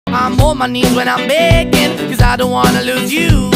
I'm on my knees when I'm begging, 'cause I don't wanna lose you.